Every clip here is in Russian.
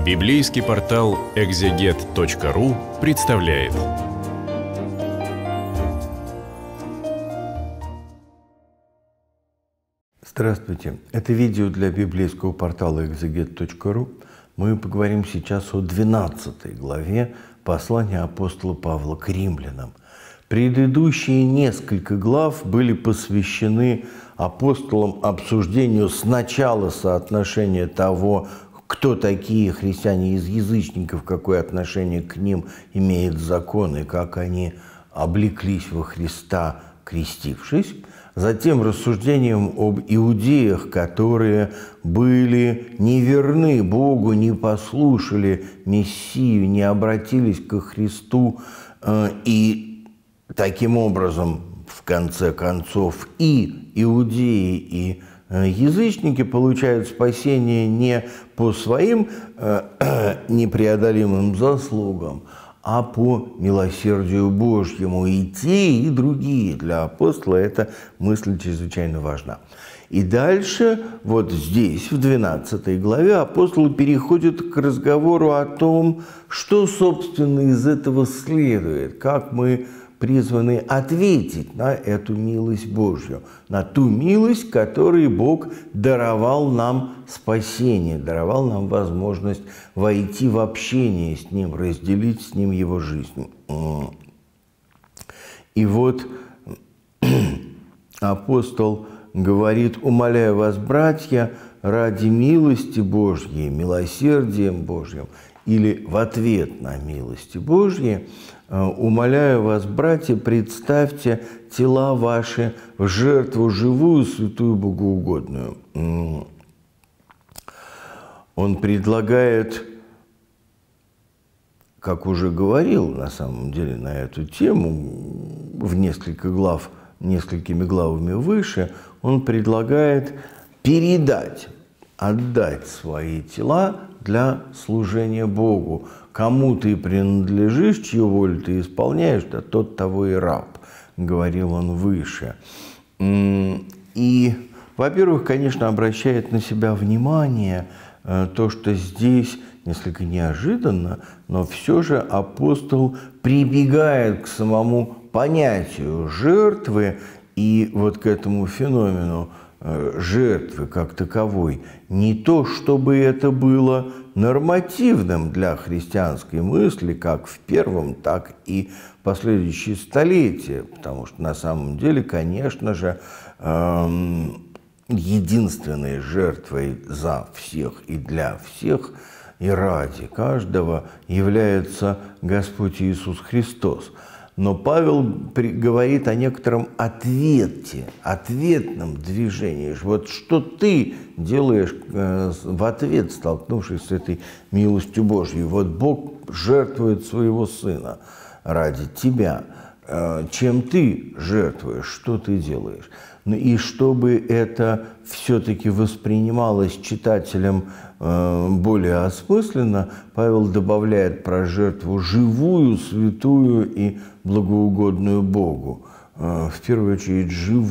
Библейский портал экзегет.ру представляет. Здравствуйте! Это видео для библейского портала экзегет.ру. Мы поговорим сейчас о 12 главе послания апостола Павла к римлянам. Предыдущие несколько глав были посвящены апостолам обсуждению сначала соотношения того, кто такие христиане из язычников, какое отношение к ним имеет закон и как они облеклись во Христа, крестившись. Затем рассуждением об иудеях, которые были неверны Богу, не послушали Мессию, не обратились ко Христу. И таким образом, в конце концов, и иудеи, и язычники получают спасение не по своим непреодолимым заслугам, а по милосердию Божьему. И те, и другие. Для апостола эта мысль чрезвычайно важна. И дальше, вот здесь, в 12 главе, апостол переходит к разговору о том, что, собственно, из этого следует, как мы призваны ответить на эту милость Божью, на ту милость, которой Бог даровал нам спасение, даровал нам возможность войти в общение с Ним, разделить с Ним Его жизнь. И вот апостол говорит: «Умоляю вас, братья, ради милости Божьей, милосердием Божьим», или в ответ на милости Божьи, «Умоляю вас, братья, представьте тела ваши в жертву живую, святую, богоугодную». Он предлагает, как уже говорил на самом деле на эту тему, в несколькими главами выше, он предлагает передать, отдать свои тела для служения Богу. Кому ты принадлежишь, чью волю ты исполняешь, да тот того и раб, говорил он выше. И, во-первых, конечно, обращает на себя внимание то, что здесь несколько неожиданно, но все же апостол прибегает к самому понятию жертвы и вот к этому феномену жертвы как таковой. Не то, чтобы это было нормативным для христианской мысли, как в первом, так и в последующие столетия, потому что на самом деле, конечно же, единственной жертвой за всех и для всех и ради каждого является Господь Иисус Христос. Но Павел говорит о некотором ответе, ответном движении. Вот что ты делаешь в ответ, столкнувшись с этой милостью Божьей? Вот Бог жертвует своего Сына ради тебя. Чем ты жертвуешь, что ты делаешь? Ну и чтобы это все-таки воспринималось читателем более осмысленно, Павел добавляет про жертву живую, святую и благоугодную Богу. В первую очередь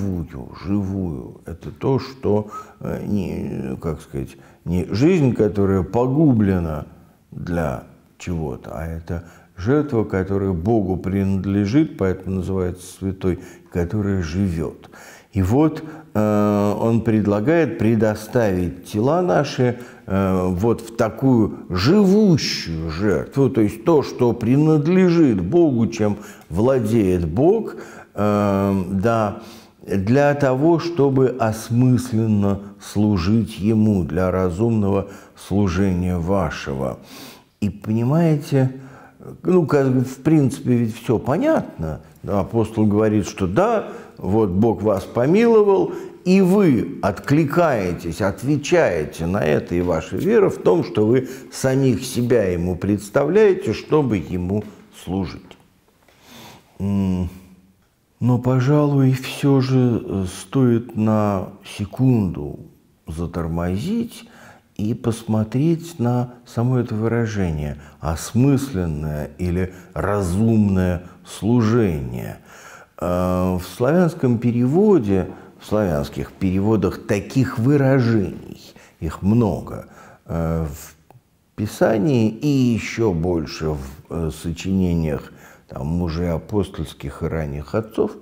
живую. Это то, что не жизнь, которая погублена для чего-то, а это жертва, которая Богу принадлежит, поэтому называется святой, которая живет. И вот он предлагает предоставить тела наши вот в такую живущую жертву, то есть то, что принадлежит Богу, чем владеет Бог, да, для того, чтобы осмысленно служить Ему, для разумного служения вашего. И понимаете, в принципе, ведь все понятно. Апостол говорит, что да, вот Бог вас помиловал, и вы откликаетесь, отвечаете на это, и ваша вера в том, что вы самих себя Ему представляете, чтобы Ему служить. Но, пожалуй, все же стоит на секунду затормозить и посмотреть на само это выражение «осмысленное» или «разумное служение». В славянском переводе, в славянских переводах таких выражений, их много, в Писании и еще больше в сочинениях там, мужей апостольских и ранних отцов.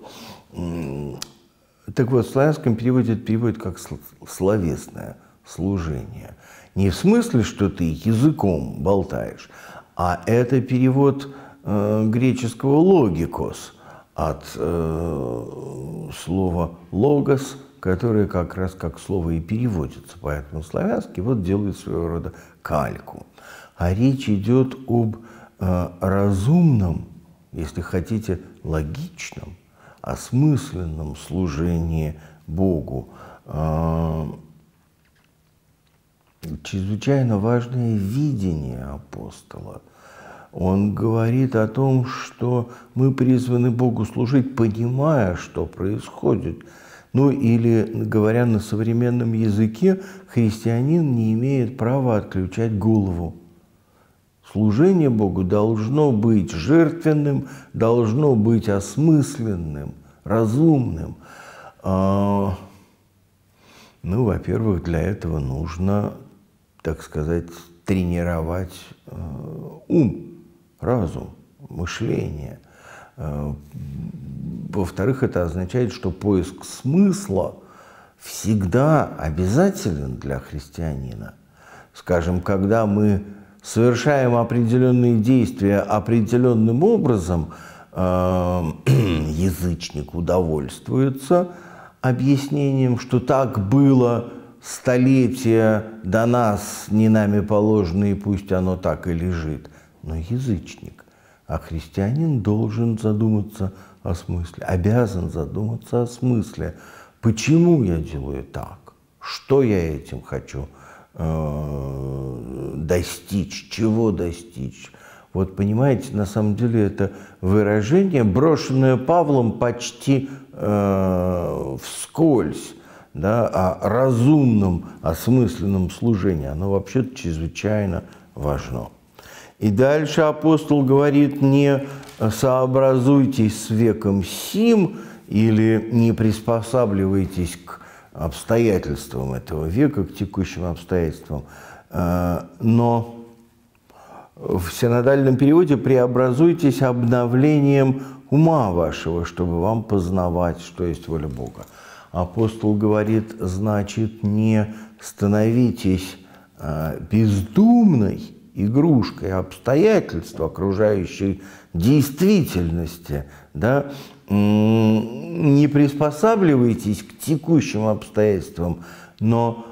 Так вот, в славянском переводе это переводит как словесное служение. Не в смысле, что ты языком болтаешь, а это перевод греческого «логикос» от слова «логос», которое как раз как слово и переводится. Поэтому славянский вот делает своего рода кальку. А речь идет об разумном, если хотите, логичном, осмысленном служении Богу. Чрезвычайно важное видение апостола. Он говорит о том, что мы призваны Богу служить, понимая, что происходит. Ну или, говоря на современном языке, христианин не имеет права отключать голову. Служение Богу должно быть жертвенным, должно быть осмысленным, разумным. Ну, во-первых, для этого нужно, так сказать, тренировать ум, разум, мышление. Во-вторых, это означает, что поиск смысла всегда обязателен для христианина. Скажем, когда мы совершаем определенные действия определенным образом, язычник удовольствуется объяснением, что так было столетия до нас, не нами положено, и пусть оно так и лежит. Но язычник. А христианин должен задуматься о смысле, обязан задуматься о смысле. Почему я делаю так? Что я этим хочу достичь? Чего достичь? Вот понимаете, на самом деле это выражение, брошенное Павлом почти вскользь, да, о разумном, осмысленном служении, оно вообще-то чрезвычайно важно. И дальше апостол говорит: не сообразуйтесь с веком сим или не приспосабливайтесь к обстоятельствам этого века, к текущим обстоятельствам, но в синодальном переводе преобразуйтесь обновлением ума вашего, чтобы вам познавать, что есть воля Бога. Апостол говорит, значит, не становитесь бездумной игрушкой обстоятельств окружающей действительности, да? Не приспосабливайтесь к текущим обстоятельствам, но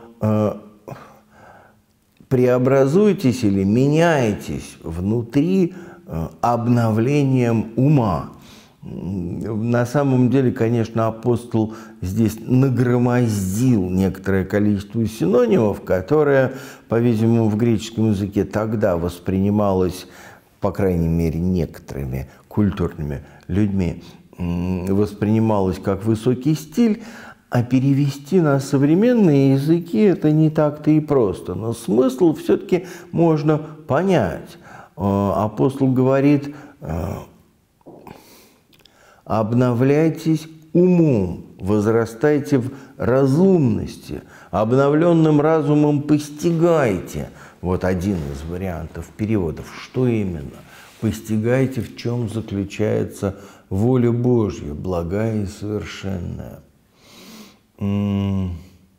преобразуйтесь или меняйтесь внутри обновлением ума. На самом деле, конечно, апостол здесь нагромоздил некоторое количество синонимов, которое, по-видимому, в греческом языке тогда воспринималось, по крайней мере, некоторыми культурными людьми, воспринималось как высокий стиль, а перевести на современные языки это не так-то и просто. Но смысл все-таки можно понять. Апостол говорит: обновляйтесь умом, возрастайте в разумности, обновленным разумом постигайте. Вот один из вариантов переводов. Что именно? Постигайте, в чем заключается воля Божья, благая и совершенная. То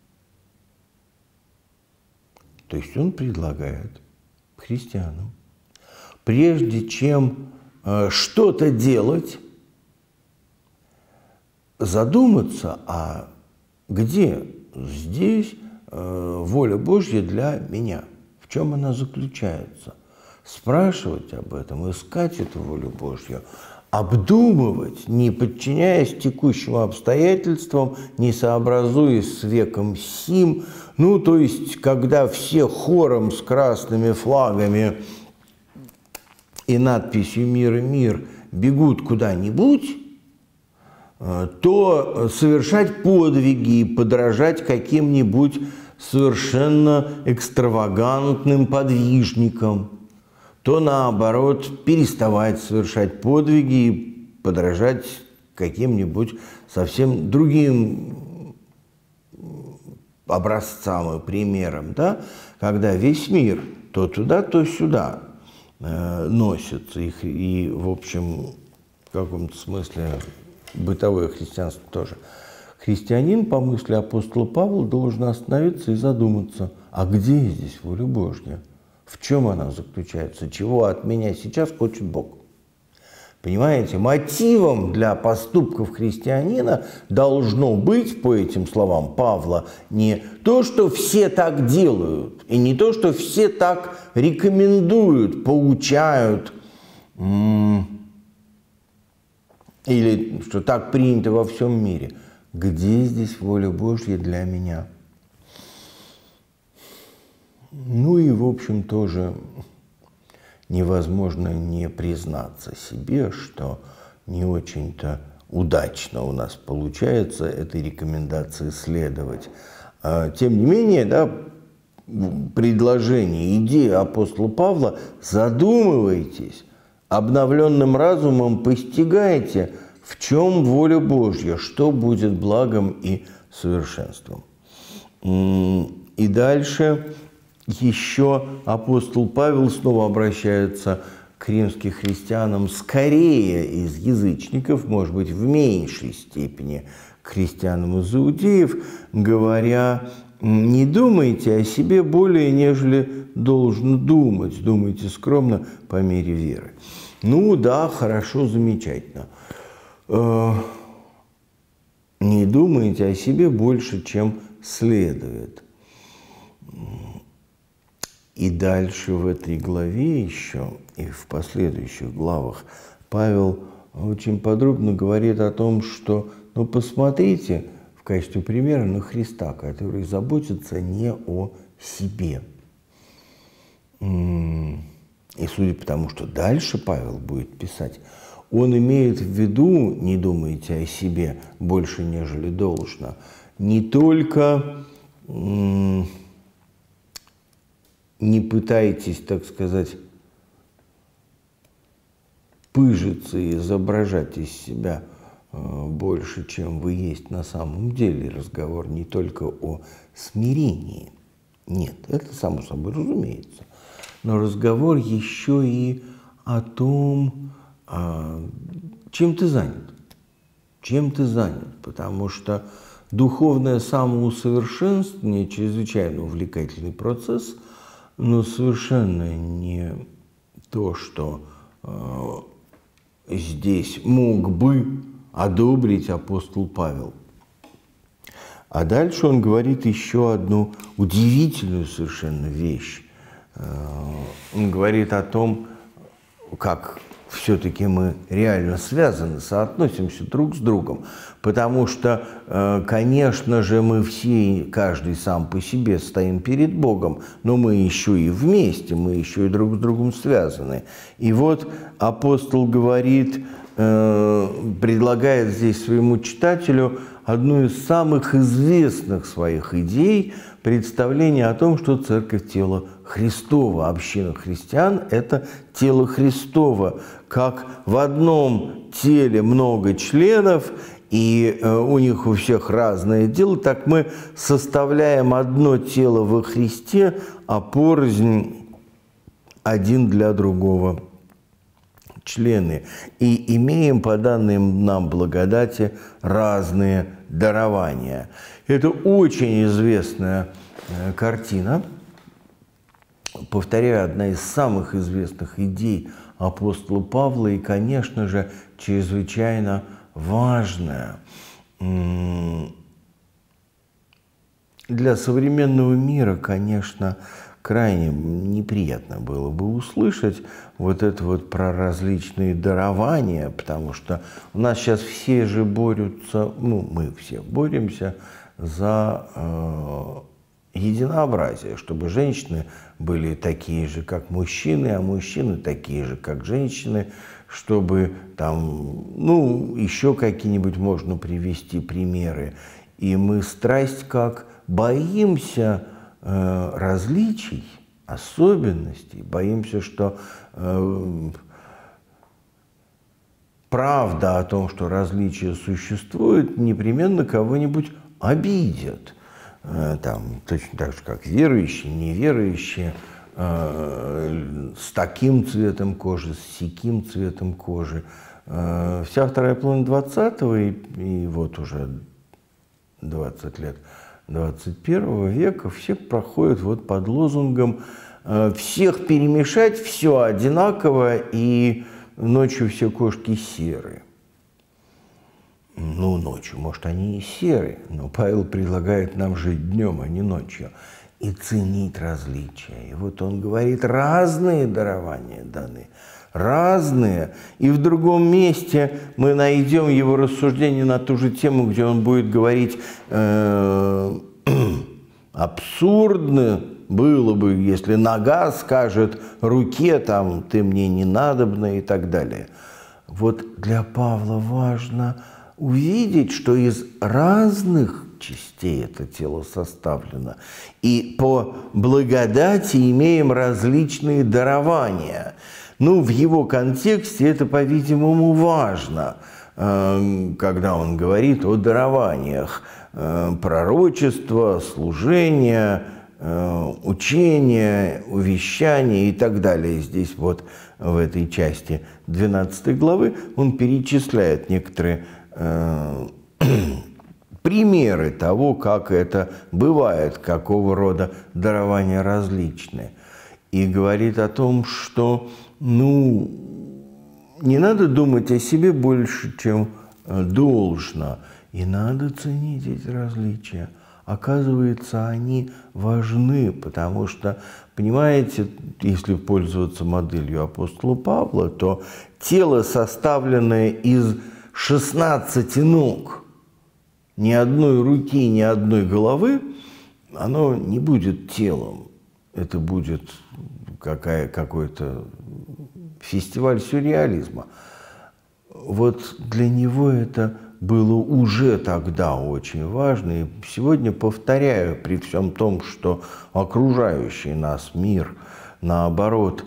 есть он предлагает христианам, прежде чем что-то делать, задуматься, а где здесь воля Божья для меня, в чем она заключается, спрашивать об этом, искать эту волю Божью, обдумывать, не подчиняясь текущим обстоятельствам, не сообразуясь с веком сим. Ну, то есть, когда все хором с красными флагами и надписью «Мир и мир» бегут куда-нибудь, то совершать подвиги и подражать каким-нибудь совершенно экстравагантным подвижникам, то, наоборот, переставать совершать подвиги и подражать каким-нибудь совсем другим образцам и примерам, да? Когда весь мир то туда, то сюда носятся. И, в общем, в каком-то смысле бытовое христианство тоже. Христианин, по мысли апостола Павла, должен остановиться и задуматься, а где здесь воля Божья? В чем она заключается? Чего от меня сейчас хочет Бог? Понимаете, мотивом для поступков христианина должно быть, по этим словам Павла, не то, что все так делают, и не то, что все так рекомендуют, поучают, или что так принято во всем мире. Где здесь воля Божья для меня? Ну и, в общем, тоже невозможно не признаться себе, что не очень-то удачно у нас получается этой рекомендации следовать. Тем не менее, да, предложение, идея апостола Павла: задумывайтесь, обновленным разумом постигайте, в чем воля Божья, что будет благом и совершенством. И дальше еще апостол Павел снова обращается к римским христианам, скорее из язычников, может быть, в меньшей степени к христианам из иудеев, говоря: не думайте о себе более, нежели должно думать, думайте скромно по мере веры. Ну да, хорошо, замечательно. Не думайте о себе больше, чем следует. И дальше в этой главе еще, и в последующих главах, Павел очень подробно говорит о том, что, ну, посмотрите в качестве примера на Христа, который заботится не о себе. И судя по тому, что дальше Павел будет писать, он имеет в виду, не думайте о себе больше, нежели должно, не только не пытайтесь, так сказать, пыжиться и изображать из себя больше, чем вы есть на самом деле. Разговор не только о смирении. Нет, это само собой разумеется. Но разговор еще и о том, чем ты занят. Чем ты занят. Потому что духовное самоусовершенствование – чрезвычайно увлекательный процесс, но совершенно не то, что здесь мог бы одобрить апостол Павел. А дальше он говорит еще одну удивительную совершенно вещь. Он говорит о том, как все-таки мы реально связаны, соотносимся друг с другом. Потому что, конечно же, мы все, каждый сам по себе стоим перед Богом, но мы еще и вместе, мы еще и друг с другом связаны. И вот апостол говорит, предлагает здесь своему читателю одну из самых известных своих идей, представление о том, что церковь – тело Христово, община христиан – это тело Христово. Как в одном теле много членов, и у них у всех разное дело, так мы составляем одно тело во Христе, а порознь один для другого члены. И имеем по данным нам благодати разные дарования. Это очень известная картина. Повторяю, одна из самых известных идей апостола Павла и, конечно же, чрезвычайно важная. Для современного мира, конечно, крайне неприятно было бы услышать вот это вот про различные дарования, потому что у нас сейчас все же борются, ну, мы все боремся за единообразие, чтобы женщины были такие же, как мужчины, а мужчины такие же, как женщины, чтобы там, ну, еще какие-нибудь можно привести примеры. И мы страсть как боимся различий, особенностей, боимся, что правда о том, что различия существуют, непременно кого-нибудь обидят. Там, точно так же, как верующие, неверующие, с таким цветом кожи, с сяким цветом кожи. Вся вторая половина 20-го и вот уже 20 лет 21 века все проходят вот под лозунгом «всех перемешать, все одинаково, и ночью все кошки серые». Ну, ночью, может, они и серые, но Павел предлагает нам жить днем, а не ночью, и ценить различия. И вот он говорит, разные дарования даны, разные. И в другом месте мы найдем его рассуждение на ту же тему, где он будет говорить, абсурдно было бы, если нога скажет руке, там, ты мне не надобна и так далее. Вот для Павла важно увидеть, что из разных частей это тело составлено. И по благодати имеем различные дарования. Ну, в его контексте это, по-видимому, важно, когда он говорит о дарованиях. Пророчество, служение, учение, увещание и так далее. Здесь вот в этой части 12 главы он перечисляет некоторые примеры того, как это бывает, какого рода дарования различные. И говорит о том, что, ну, не надо думать о себе больше, чем должно, и надо ценить эти различия. Оказывается, они важны, потому что, понимаете, если пользоваться моделью апостола Павла, то тело, составленное из 16 ног, ни одной руки, ни одной головы, оно не будет телом. Это будет какой-то фестиваль сюрреализма. Вот для него это было уже тогда очень важно. И сегодня повторяю, при всем том, что окружающий нас мир, наоборот,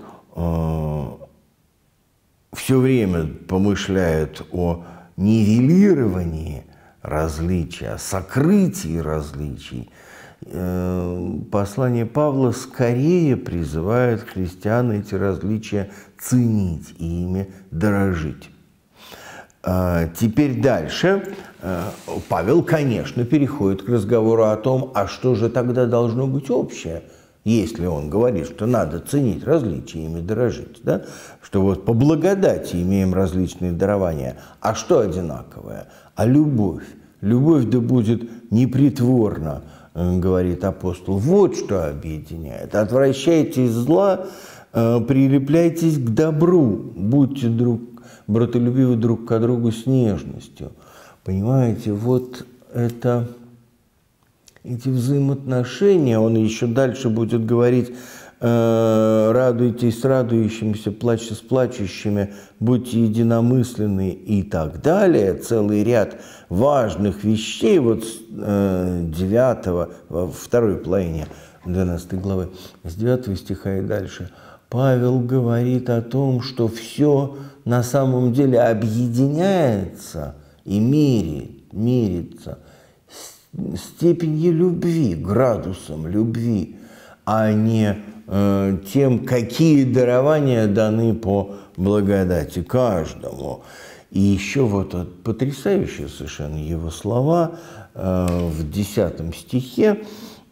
все время помышляет о нивелировании различий, о сокрытии различий. Послание Павла скорее призывает христиан эти различия ценить и ими дорожить. Теперь дальше Павел, конечно, переходит к разговору о том, а что же тогда должно быть общее, если он говорит, что надо ценить различия и ими дорожить, да? Что вот по благодати имеем различные дарования, а что одинаковое? А любовь. Любовь да будет непритворна, говорит апостол. Вот что объединяет. Отвращайтесь зла, прилепляйтесь к добру, будьте братолюбивы друг к другу с нежностью. Понимаете, вот это, эти взаимоотношения, он еще дальше будет говорить, радуйтесь с радующимися, плачьте с плачущими, будьте единомысленны и так далее. Целый ряд важных вещей, вот с 9, во второй половине 12 главы, с 9 стиха и дальше, Павел говорит о том, что все на самом деле объединяется и мерится степенью любви, градусом любви, а не тем, какие дарования даны по благодати каждому. И еще вот потрясающие совершенно его слова в 10 стихе.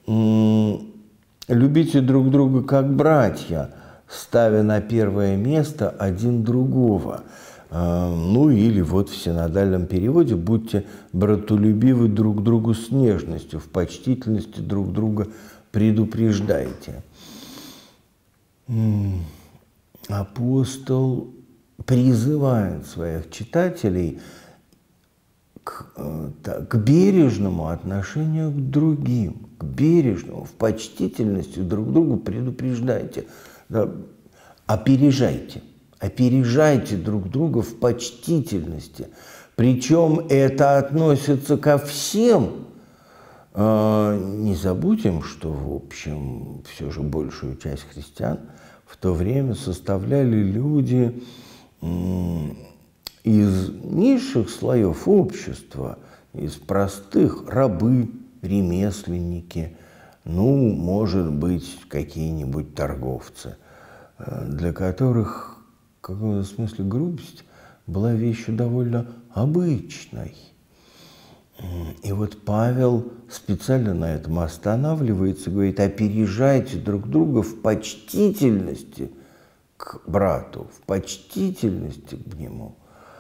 «Любите друг друга как братья, ставя на первое место один другого». Ну или вот в синодальном переводе «будьте братолюбивы друг другу с нежностью, в почтительности друг друга предупреждайте». Апостол призывает своих читателей к бережному отношению к другим, к бережному, в почтительности друг другу предупреждайте, да, опережайте друг друга в почтительности. Причем это относится ко всем. Не забудем, что, в общем, все же большую часть христиан в то время составляли люди из низших слоев общества, из простых, рабы, ремесленники, Ну, может быть, какие-нибудь торговцы, для которых, в каком-то смысле, грубость была вещью довольно обычной. И вот Павел специально на этом останавливается, говорит: опережайте друг друга в почтительности к брату, в почтительности к нему.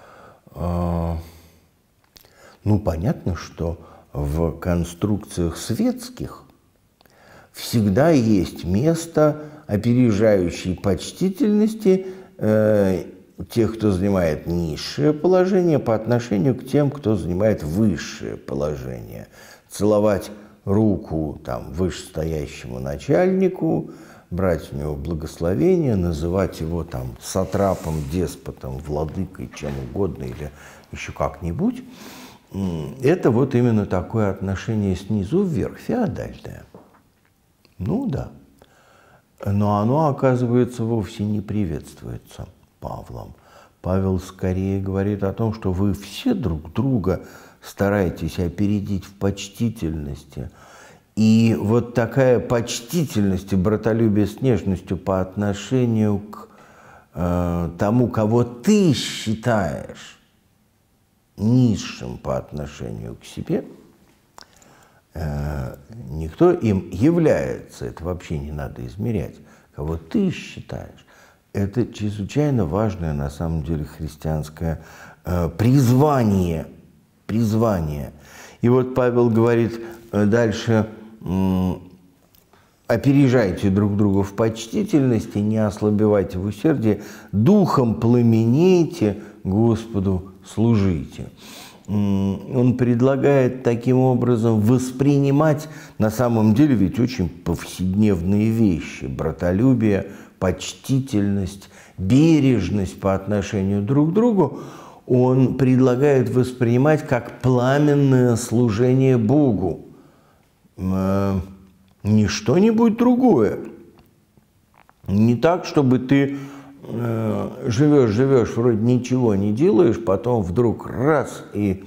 Ну, понятно, что в конструкциях светских всегда есть место опережающей почтительности тех, кто занимает низшее положение, по отношению к тем, кто занимает высшее положение. Целовать руку там вышестоящему начальнику, брать у него благословение, называть его там сатрапом, деспотом, владыкой, чем угодно или еще как-нибудь. Это вот именно такое отношение снизу вверх, феодальное. Ну да. Но оно, оказывается, вовсе не приветствуется Павлом. Павел скорее говорит о том, что вы все друг друга стараетесь опередить в почтительности. И вот такая почтительность и братолюбие с нежностью по отношению к тому, кого ты считаешь низшим по отношению к себе, никто им является, это вообще не надо измерять, кого ты считаешь. Это чрезвычайно важное, на самом деле, христианское призвание. И вот Павел говорит дальше: опережайте друг друга в почтительности, не ослабевайте в усердии, духом пламенейте, Господу служите. Он предлагает таким образом воспринимать на самом деле ведь очень повседневные вещи: братолюбие, почтительность, бережность по отношению друг к другу. Он предлагает воспринимать как пламенное служение Богу, не что-нибудь другое. Не так, чтобы ты живешь, вроде ничего не делаешь, потом вдруг раз и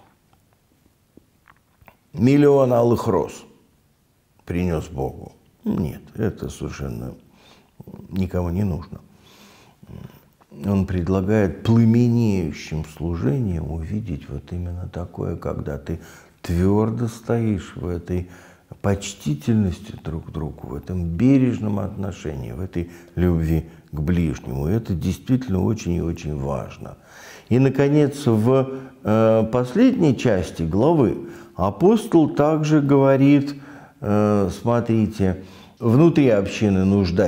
миллион алых роз принес Богу. Нет, это совершенно никому не нужно. Он предлагает пламенеющим служением увидеть вот именно такое, когда ты твердо стоишь в этой почтительности друг к другу, в этом бережном отношении, в этой любви к ближнему. И это действительно очень и очень важно. И, наконец, в последней части главы апостол также говорит: смотрите, внутри общины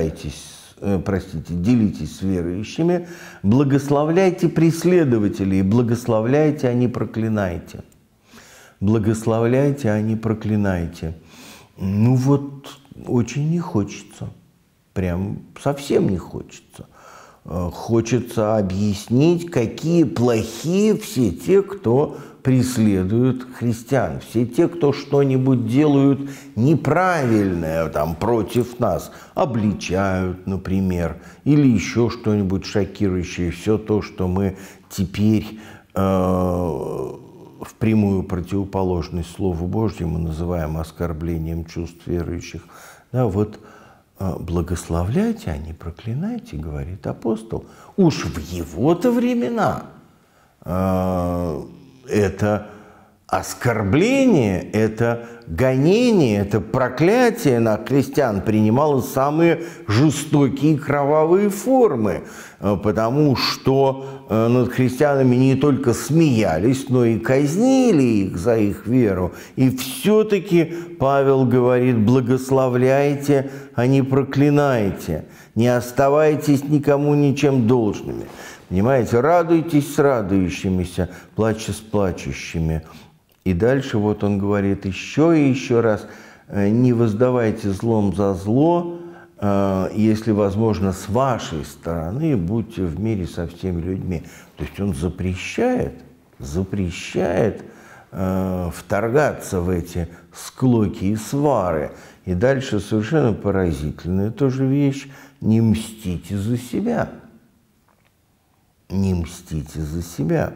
делитесь с верующими, благословляйте преследователей, благословляйте, а не проклинайте. Благословляйте, а не проклинайте. Ну вот, очень не хочется. Прям совсем не хочется. Хочется объяснить, какие плохие все те, кто преследуют христиан. Все те, кто что-нибудь делают неправильное там, против нас. Обличают, например, или еще что-нибудь шокирующее. Все то, что мы теперь в прямую противоположность Слову Божьему называем оскорблением чувств верующих. Да, вот благословляйте, а не проклинайте, говорит апостол. Уж в его-то времена это оскорбление, это гонение, это проклятие на христиан принимало самые жестокие и кровавые формы, потому что над христианами не только смеялись, но и казнили их за их веру. И все-таки Павел говорит: благословляйте, а не проклинайте, не оставайтесь никому ничем должными. Понимаете, радуйтесь с радующимися, плачьте с плачущими. И дальше вот он говорит еще и еще раз: не воздавайте злом за зло, если возможно, с вашей стороны, будьте в мире со всеми людьми. То есть он запрещает вторгаться в эти склоки и свары. И дальше совершенно поразительная тоже вещь: не мстите за себя. Не мстите за себя.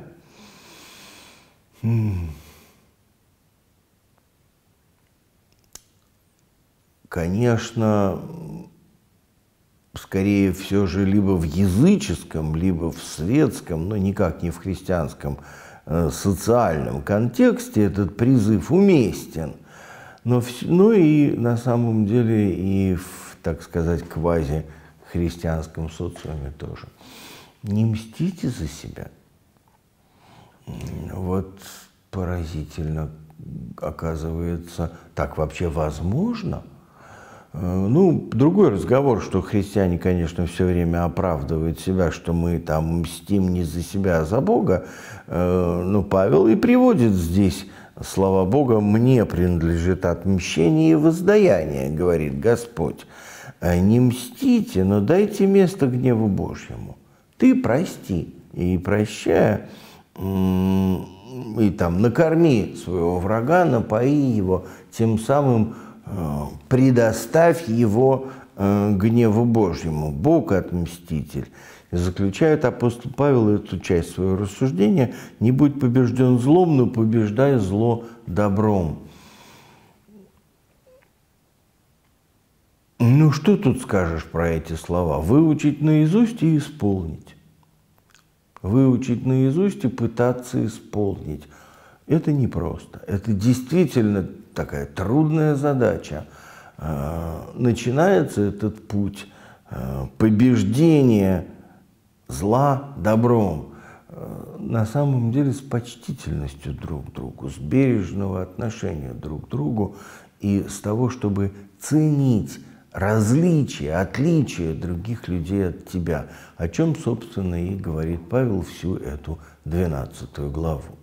конечно, скорее все же либо в языческом, либо в светском, но никак не в христианском социальном контексте этот призыв уместен. Но и на самом деле и в, так сказать, квази-христианском социуме тоже. Не мстите за себя. Вот поразительно, оказывается, так вообще возможно? Ну, другой разговор, что христиане, конечно, все время оправдывают себя, что мы там мстим не за себя, а за Бога. Но Павел и приводит здесь слова Бога: «Мне принадлежит отмщение и воздаяние, говорит Господь. Не мстите, но дайте место гневу Божьему. Ты прости, и прощая, и там накорми своего врага, напои его, тем самым предоставь его гневу Божьему. Бог отмститель». И заключает апостол Павел эту часть своего рассуждения: «Не будь побежден злом, но побеждай зло добром». Ну, что тут скажешь про эти слова? Выучить наизусть и исполнить. Выучить наизусть и пытаться исполнить. Это непросто. Это действительно такая трудная задача. Начинается этот путь побеждения зла добром, на самом деле с почтительностью друг к другу, с бережного отношения друг к другу и с того, чтобы ценить различия, отличия других людей от тебя, о чем, собственно, и говорит Павел всю эту 12 главу.